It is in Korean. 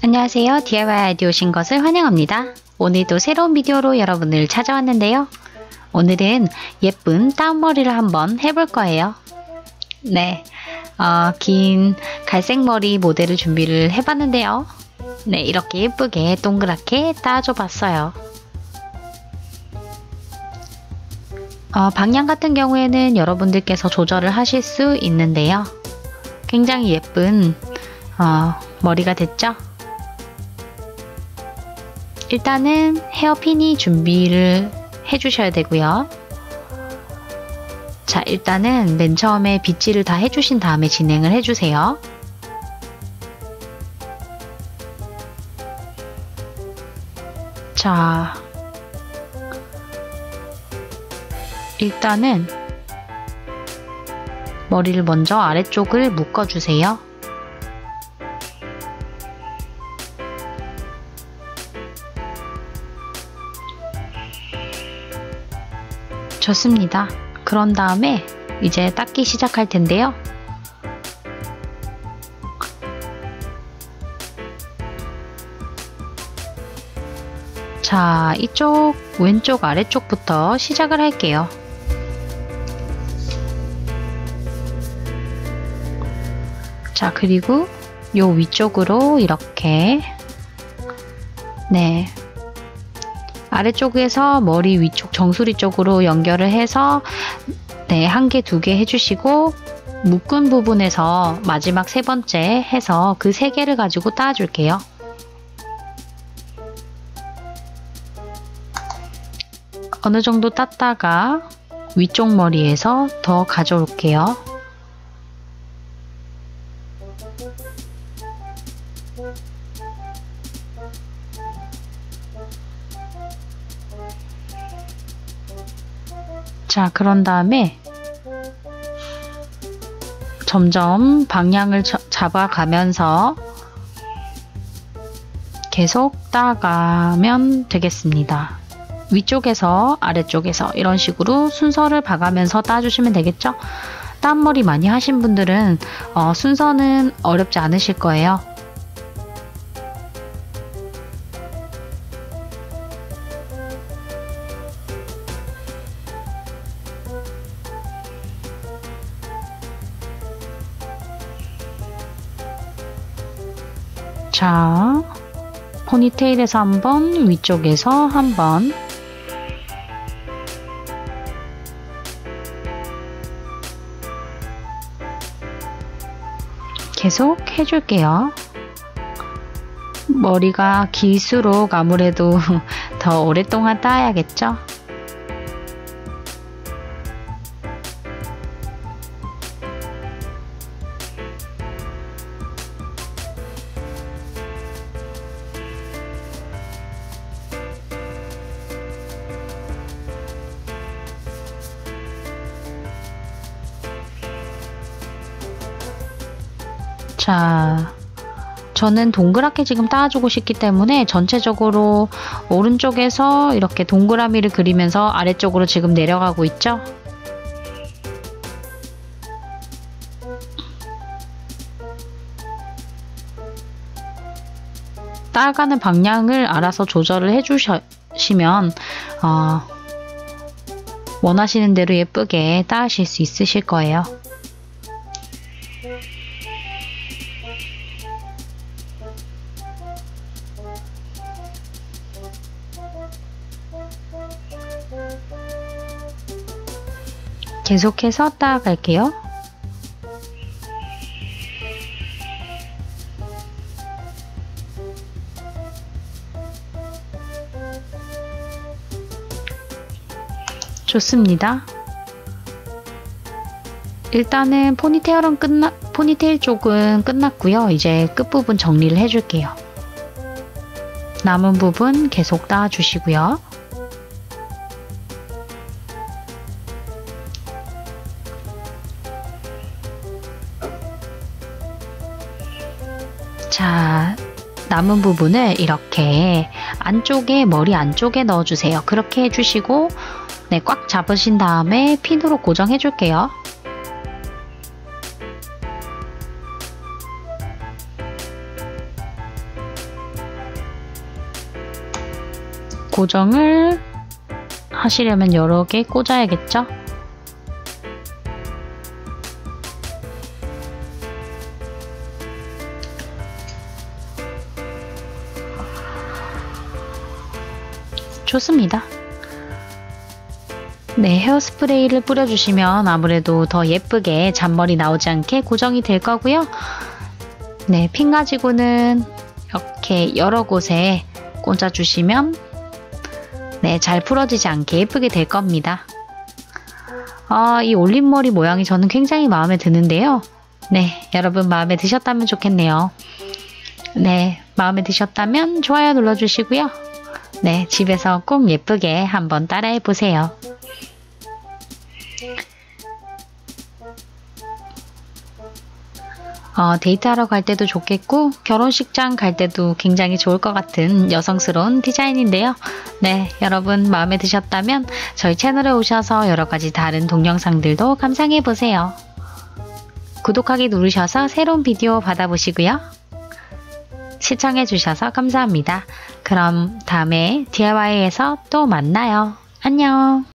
안녕하세요. DIY 아이디어 오신 것을 환영합니다. 오늘도 새로운 비디오로 여러분을 찾아왔는데요. 오늘은 예쁜 다운머리를 한번 해볼 거예요. 네, 긴 갈색 머리 모델을 준비를 해봤는데요. 네, 이렇게 예쁘게 동그랗게 따줘 봤어요. 방향 같은 경우에는 여러분들께서 조절을 하실 수 있는데요. 굉장히 예쁜 머리가 됐죠? 일단은 헤어핀이 준비를 해주셔야 되고요. 자, 일단은 맨 처음에 빗질을 다 해주신 다음에 진행을 해주세요. 자, 일단은 머리를 먼저 아래쪽을 묶어주세요. 좋습니다. 그런 다음에 이제 닦기 시작할 텐데요. 자, 이쪽 왼쪽 아래쪽부터 시작을 할게요. 자, 그리고 요 위쪽으로 이렇게 네, 아래쪽에서 머리 위쪽 정수리 쪽으로 연결을 해서 네, 한 개, 두 개 해주시고 묶은 부분에서 마지막 세 번째 해서 그 세 개를 가지고 따줄게요. 어느 정도 땄다가 위쪽 머리에서 더 가져올게요. 자, 그런 다음에 점점 방향을 잡아가면서 계속 따가면 되겠습니다. 위쪽에서 아래쪽에서 이런 식으로 순서를 봐가면서 따주시면 되겠죠? 땀머리 많이 하신 분들은 순서는 어렵지 않으실 거예요. 자, 포니테일에서 한 번, 위쪽에서 한 번. 계속 해줄게요. 머리가 길수록 아무래도 더 오랫동안 따야겠죠? 자, 저는 동그랗게 지금 따주고 싶기 때문에 전체적으로 오른쪽에서 이렇게 동그라미를 그리면서 아래쪽으로 지금 내려가고 있죠? 따가는 방향을 알아서 조절을 해주시면 원하시는 대로 예쁘게 따실 수 있으실 거예요. 계속해서 따갈게요. 좋습니다. 일단은 포니테일 쪽은 끝났고요. 이제 끝부분 정리를 해줄게요. 남은 부분 계속 따주시고요. 자, 남은 부분을 이렇게 안쪽에 머리 안쪽에 넣어주세요. 그렇게 해주시고 네, 꽉 잡으신 다음에 핀으로 고정해 줄게요. 고정을 하시려면 여러 개 꽂아야겠죠? 좋습니다. 네, 헤어스프레이를 뿌려주시면 아무래도 더 예쁘게 잔머리 나오지 않게 고정이 될 거고요. 네, 핀 가지고는 이렇게 여러 곳에 꽂아주시면 네, 잘 풀어지지 않게 예쁘게 될 겁니다. 이 올림머리 모양이 저는 굉장히 마음에 드는데요. 네, 여러분 마음에 드셨다면 좋겠네요. 네, 마음에 드셨다면 좋아요 눌러주시고요. 네, 집에서 꼭 예쁘게 한번 따라해 보세요. 데이트하러 갈 때도 좋겠고 결혼식장 갈 때도 굉장히 좋을 것 같은 여성스러운 디자인인데요. 네, 여러분 마음에 드셨다면 저희 채널에 오셔서 여러가지 다른 동영상들도 감상해 보세요. 구독하기 누르셔서 새로운 비디오 받아보시고요. 시청해 주셔서 감사합니다. 그럼 다음에 DIY에서 또 만나요. 안녕.